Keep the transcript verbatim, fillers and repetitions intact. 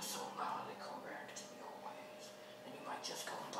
so loud they come back to me always. And you might just go